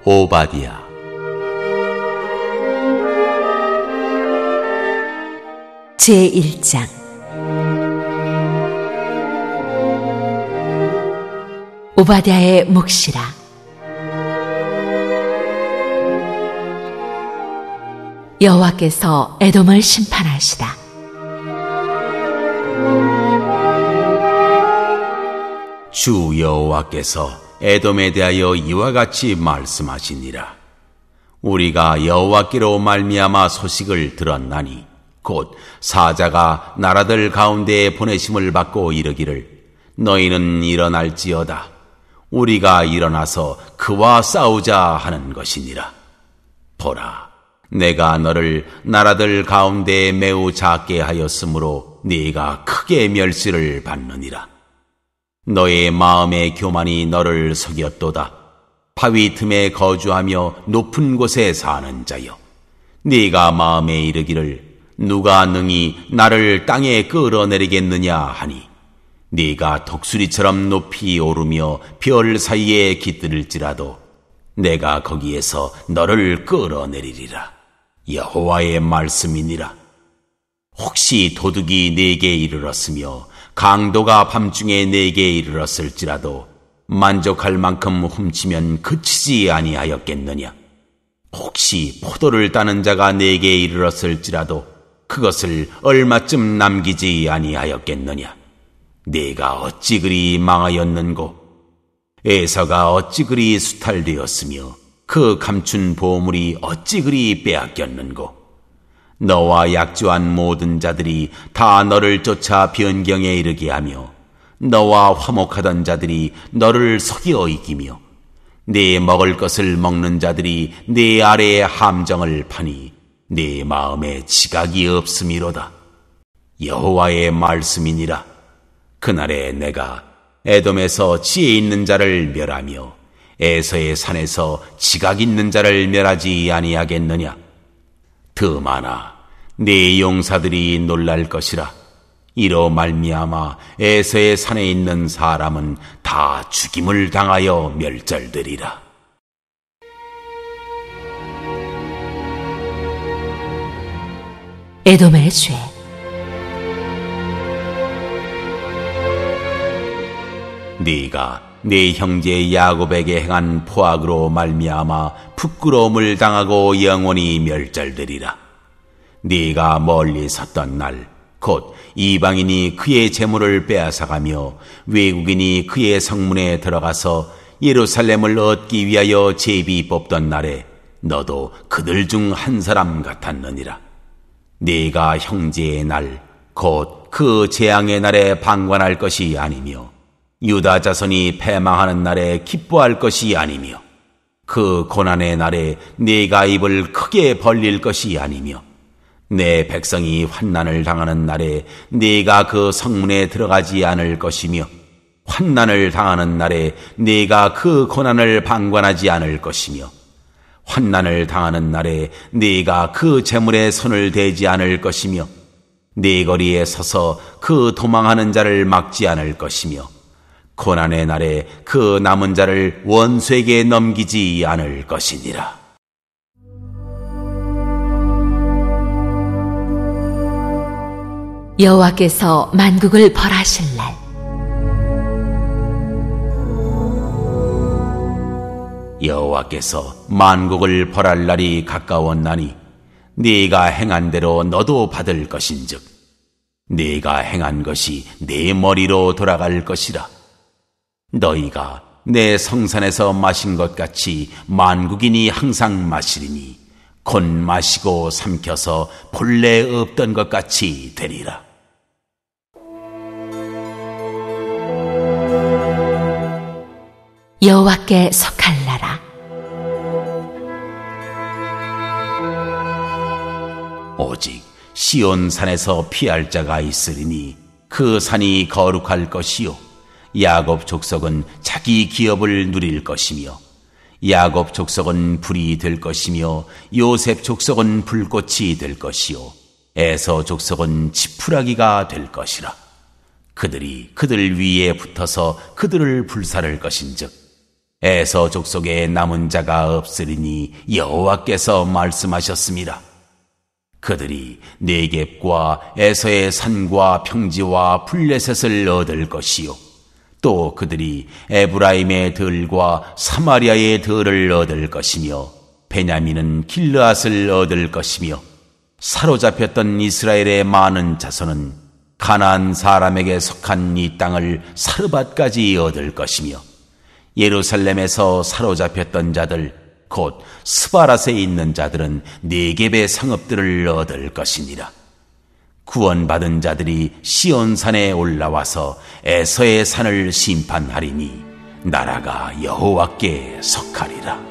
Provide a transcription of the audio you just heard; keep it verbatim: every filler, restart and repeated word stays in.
오바댜. 제일 장. 오바댜의 묵시라. 여호와께서 에돔을 심판하시다. 주 여호와께서 에돔에 대하여 이와 같이 말씀하시니라. 우리가 여호와께로 말미암아 소식을 들었나니 곧 사자가 나라들 가운데에 보내심을 받고 이르기를 너희는 일어날지어다. 우리가 일어나서 그와 싸우자 하는 것이니라. 보라, 내가 너를 나라들 가운데에 매우 작게 하였으므로 네가 크게 멸시를 받느니라. 너의 마음의 교만이 너를 속였도다. 바위 틈에 거주하며 높은 곳에 사는 자여, 네가 마음에 이르기를 누가 능히 나를 땅에 끌어내리겠느냐 하니 네가 독수리처럼 높이 오르며 별 사이에 깃들일지라도 내가 거기에서 너를 끌어내리리라. 여호와의 말씀이니라. 혹시 도둑이 네게 이르렀으며 강도가 밤중에 네게 이르렀을지라도 만족할 만큼 훔치면 그치지 아니하였겠느냐? 혹시 포도를 따는 자가 네게 이르렀을지라도 그것을 얼마쯤 남기지 아니하였겠느냐? 네가 어찌 그리 망하였는고? 에서가 어찌 그리 수탈되었으며 그 감춘 보물이 어찌 그리 빼앗겼는고? 너와 약조한 모든 자들이 다 너를 쫓아 변경에 이르게 하며 너와 화목하던 자들이 너를 속여 이기며 네 먹을 것을 먹는 자들이 네 아래에 함정을 파니 네 마음에 지각이 없음이로다. 여호와의 말씀이니라. 그날에 내가 에돔에서 지혜 있는 자를 멸하며 에서의 산에서 지각 있는 자를 멸하지 아니하겠느냐? 드마나 네 용사들이 놀랄 것이라. 이로 말미암아 에서의 산에 있는 사람은 다 죽임을 당하여 멸절되리라. 에돔의 죄. 네가 네 형제 야곱에게 행한 포악으로 말미암아 부끄러움을 당하고 영원히 멸절되리라. 네가 멀리 섰던 날 곧 이방인이 그의 재물을 빼앗아가며 외국인이 그의 성문에 들어가서 예루살렘을 얻기 위하여 제비 뽑던 날에 너도 그들 중 한 사람 같았느니라. 네가 형제의 날 곧 그 재앙의 날에 방관할 것이 아니며 유다 자손이 패망하는 날에 기뻐할 것이 아니며 그 고난의 날에 네가 입을 크게 벌릴 것이 아니며 내 백성이 환난을 당하는 날에 네가 그 성문에 들어가지 않을 것이며 환난을 당하는 날에 네가 그 고난을 방관하지 않을 것이며 환난을 당하는 날에 네가 그 재물에 손을 대지 않을 것이며 네 거리에 서서 그 도망하는 자를 막지 않을 것이며 고난의 날에 그 남은 자를 원수에게 넘기지 않을 것이니라. 여호와께서 만국을 벌하실 날. 여호와께서 만국을 벌할 날이 가까웠나니 네가 행한 대로 너도 받을 것인즉 네가 행한 것이 네 머리로 돌아갈 것이라. 너희가 내 성산에서 마신 것 같이 만국인이 항상 마시리니 곧 마시고 삼켜서 본래 없던 것 같이 되리라. 여호와께 속할 나라. 오직 시온 산에서 피할 자가 있으리니 그 산이 거룩할 것이요 야곱 족속은 자기 기업을 누릴 것이며 야곱 족속은 불이 될 것이며 요셉 족속은 불꽃이 될 것이요 에서 족속은 지푸라기가 될 것이라. 그들이 그들 위에 붙어서 그들을 불살을 것인즉 에서 족속에 남은 자가 없으리니 여호와께서 말씀하셨습니다. 그들이 네겝과 에서의 산과 평지와 블레셋을 얻을 것이요 또 그들이 에브라임의 들과 사마리아의 들을 얻을 것이며 베냐민은 길르앗을 얻을 것이며 사로잡혔던 이스라엘의 많은 자손은 가나안 사람에게 속한 이 땅을 사르밧까지 얻을 것이며 예루살렘에서 사로잡혔던 자들 곧 스바랏에 있는 자들은 네겝의 성읍들을 얻을 것이니라. 구원받은 자들이 시온산에 올라와서 에서의 산을 심판하리니 나라가 여호와께 속하리라.